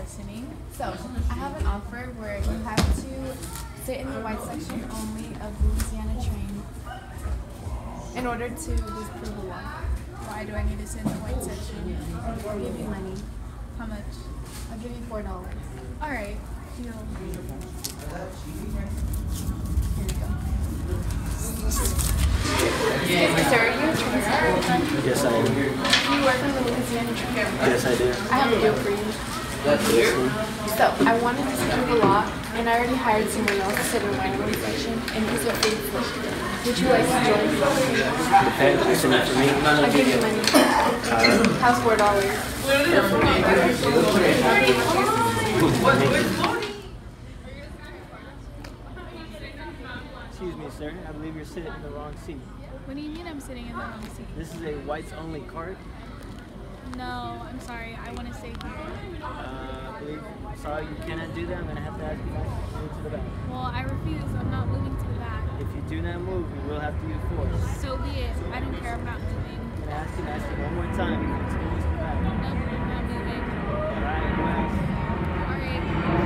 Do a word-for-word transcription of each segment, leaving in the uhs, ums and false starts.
listening. So, I have an offer where you have to sit in the white section only of the Louisiana train in order to disprove a law. Why do I need to sit in the white section? I'll give you money. How much? I'll give you four dollars. Alright, deal. Here you go. Excuse me, sir, are you a train secretary? Yes, I am. Do you work on the Louisiana train? Yes, I do. I have a deal for you. So, I wanted to disprove a law, and I already hired someone else to sit in the white section, and he's what paid for it. Would you like to join? Depends. It's enough for me. I'll give you money. How's four dollars? Excuse me, sir. I believe you're sitting in the wrong seat. What do you mean I'm sitting in the wrong seat? This is a whites-only cart. No, I'm sorry. I want to stay here. Uh, I believe. I'm sorry, you cannot do that. I'm gonna have to ask you guys to move to the back. Well, I refuse. I'm not moving to the back. If you do not move, you will have to use force. So be it. I don't care. I'm not moving. I'm gonna ask you, ask you one more time. You can move to the back. No, I'm not moving. All right, guys. Alright.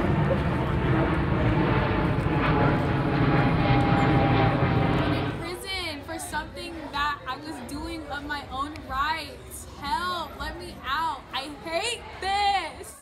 I'm in prison for something that I was doing of my own rights. Help! Let me out. I hate this!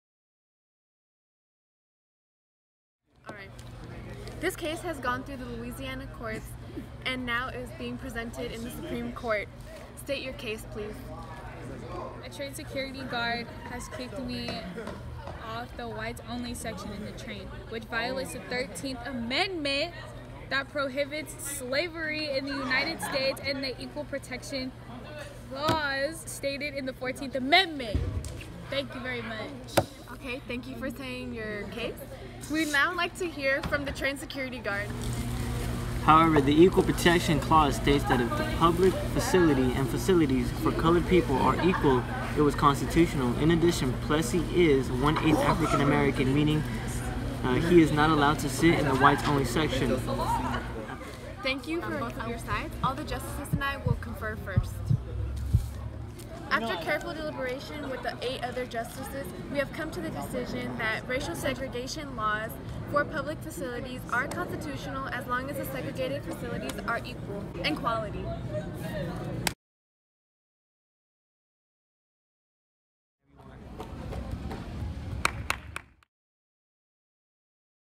Alright. This case has gone through the Louisiana courts and now is being presented in the Supreme Court. State your case, please. A train security guard has kicked me off the whites-only section in the train, which violates the thirteenth Amendment that prohibits slavery in the United States and the Equal Protection Clause stated in the fourteenth Amendment. Thank you very much. Okay, thank you for saying your case. We'd now like to hear from the train security guard. However, the Equal Protection Clause states that if the public facility and facilities for colored people are equal, it was constitutional. In addition, Plessy is one-eighth African American, meaning uh, he is not allowed to sit in the whites-only section. Thank you for both of your sides. All the justices and I will confer first. After careful deliberation with the eight other justices, we have come to the decision that racial segregation laws for public facilities are constitutional as long as the segregated facilities are equal in quality.